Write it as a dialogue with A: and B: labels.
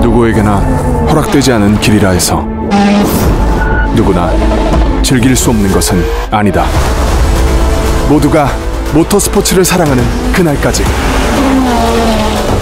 A: 누구에게나 허락되지 않은 길이라 해서 누구나 즐길 수 없는 것은 아니다. 모두가 모터스포츠를 사랑하는 그날까지.